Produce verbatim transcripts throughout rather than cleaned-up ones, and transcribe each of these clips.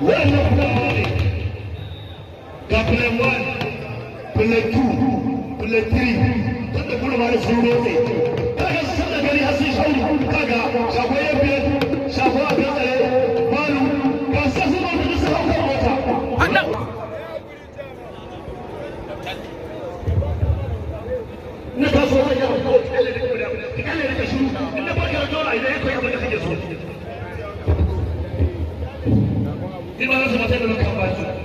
wannan kuma ne ga plan one plan two plan three tunda kuma ma da sun rotse kaga sun da gari har sun shauri kaga shago ya biya shago a biya tsare malu ga sasu ma da su hauka mota na ka so ya ko kalle da kuma kalle da shiru inda ba ka dole idan ya koyi abin da kake so ina da mata da kan ba ki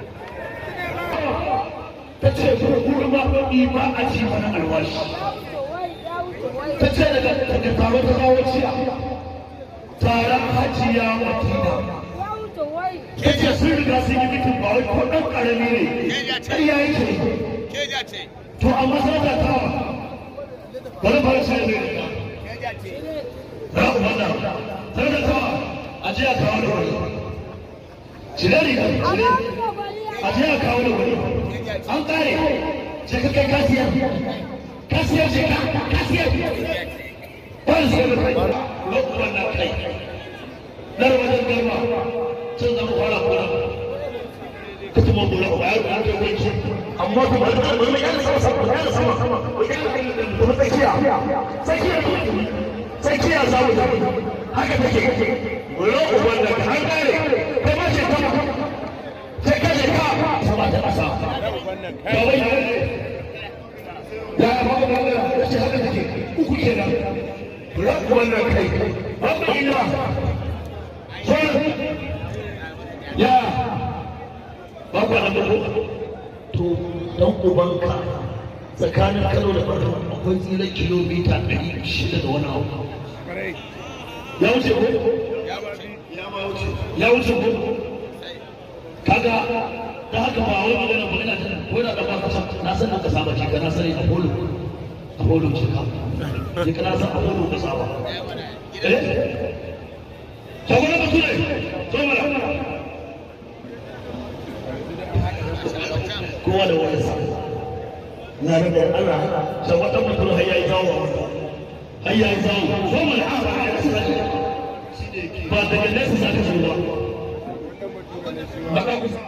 tace gurin ba ba a ci mana alwashi tace daga daga taro ta kawo ciya taron hajiya Madina yace sun riga sun yi mutum ba wai ko dan karami ne sai yayi ce keja ce to amma sai ta kawo bari bari sai ne keja ce ra wannan sai ta kawo ajiya kawo da wani shirari ka ajiya kawo da wani an kare je ka kai kasiyar kasiyar je ka kasiyar wani sai da kai lokacin na kai dar wajen garma sun zama kwara kwara ka tumo gura ko yaro an kai wani amma kuma da wani mai yana sama sama yana sama sama kuma tsakiya tsakiya tsakiya zamu haka take lokacin wanda ka an kare kai ma ce kama sai ka je ka sama ta kasa ba wai ya ba ba da shi haka take uku kenan lokacin wannan kai ba ba ina ya ba ku da to dan ubanka tsakanin Kano da Borno akwai tsira kilomita ɗari shida da wani abu ya wuce ko ya wuce ko kaga da haka ba wai magana ba ina tana ko da ba ka na san ka saba ce kana sani a polo a polo ce ka je kana san a polo ka saba eh Saboda mutum ne, saboda kowa da wani sa. Na da Allah, saboda mutum har yayi zawo, har yayi zawo. Saboda haka ya tsaya. Ba daga nesa sa ka zuwa. Baka kusa.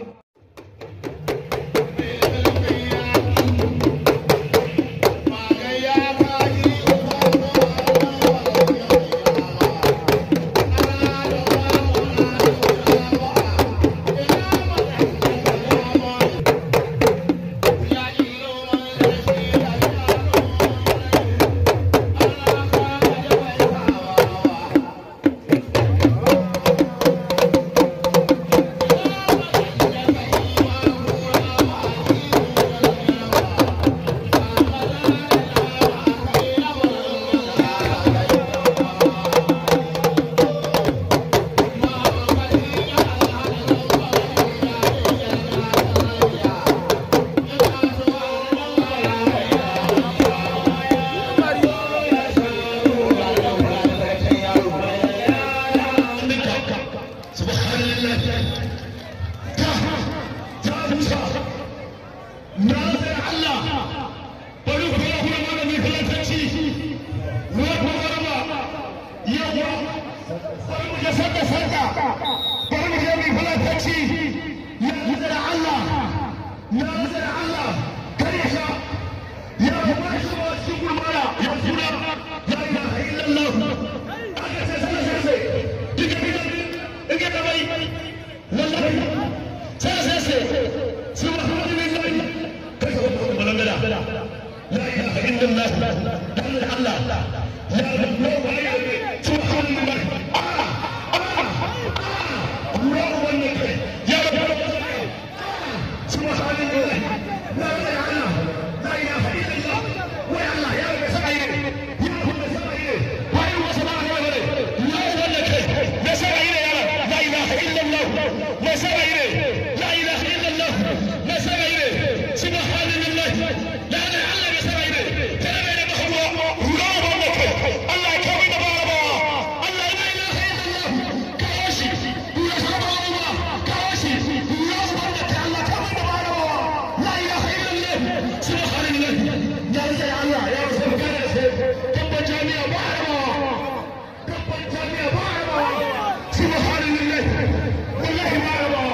Subhanallah, wallahi ma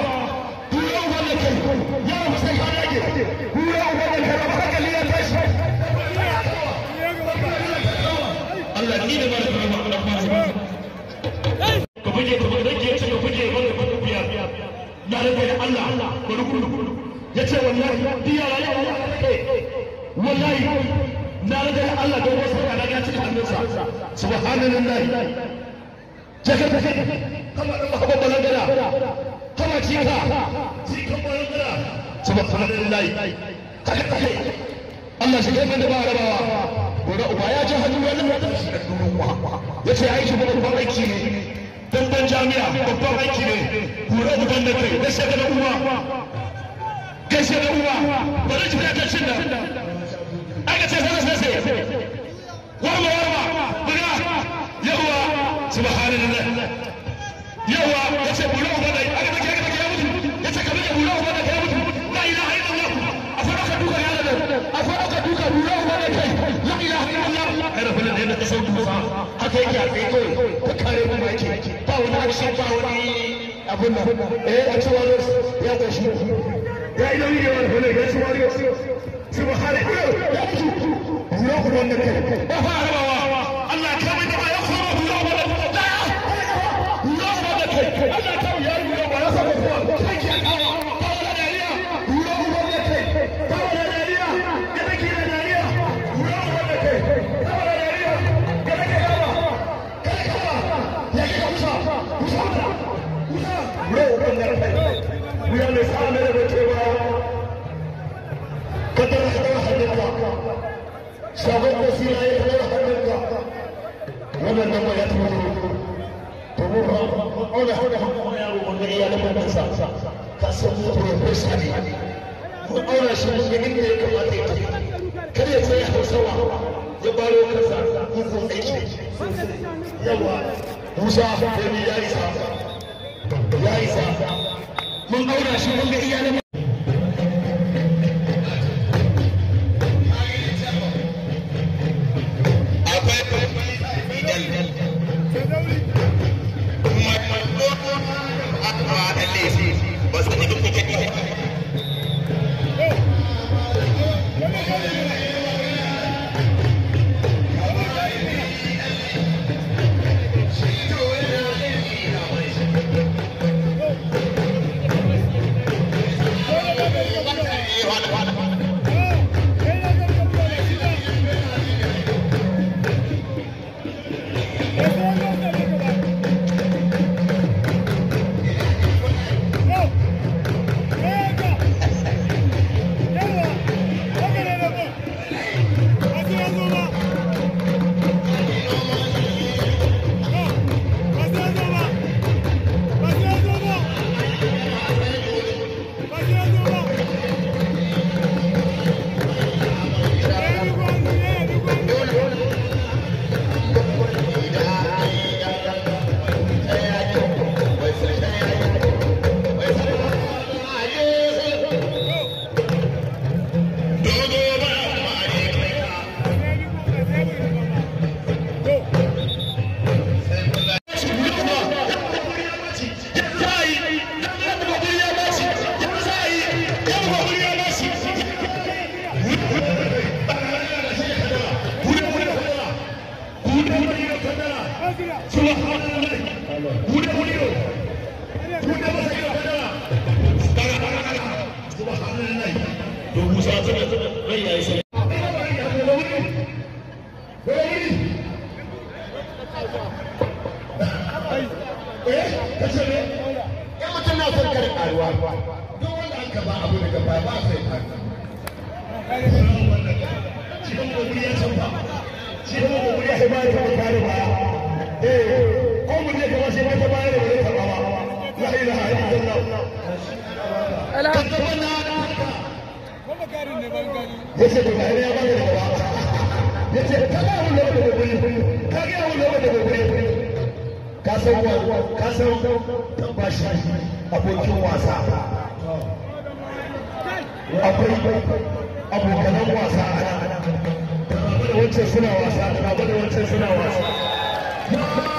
na rage da Allah bari ku ya ce wallahi diya ya wallahi na rage da Allah don wasu kana ya cika hannunsa subhanallahi jaka jaka kama da mahaba balangara kama cika cika balangara subhanallahi kaka kaka Allah shi kai da ba rabawa gora uba ya ji hannu wannan wata shi da duruwa yace ai shi babban aiki ne babban jami'a babban aiki ne gora uban da kai da shaka da uwa gaishe da uwa bari ki da tashin da aka ce sai sai sai warma warma buga yawa subhanallah yawa yace gora uban da aka take aka take mutu yace kamar gora uban da kai mutu la ilaha illallah afara duka ya da afara duka gora uban da kai la ilaha illallah ai rabbana da ka sauki fa haka yake a tsaye kai ka kare mu yake ba wani action ba wani abun nan eh a ce wani ya tashi ya ina yi yawan hule ya ci wani subhanallah ya ci gora uban da kai ba fara rabawa Allah ka mai da ba ya fara gora uban da kai gora uban da kai Allah ka ya yi ba ya saba ko kai ki kawo ba wala dariya gora uban da kai ba wala dariya ga take da dariya gora uban da kai ba wala dariya ga take kawo kai kawo ya ki kusa kusa kusa gora uban da kai wuya ne sa ne da cewa kadar da hadinka shagon da sina ya da hadinka wannan da ya tuno to mu ba ona hoda hakko ya ru mun ya da mun sa ka san mu professor ne mu aura shi mun ga inda ya kamata ya tafi kada ya tsaya Hausawa ya baro kansa mun zo aiki yawa Musa da ni ya isa ya isa mun aura shi mun ga iyalan yace da gari ya bada gaba yace ka ga wannan da gobe ka ga wannan da gobe ka san wa ka san tabbashi abokin wasa akwai abokanan wasa a nan wancan suna wasa da wancan suna wasa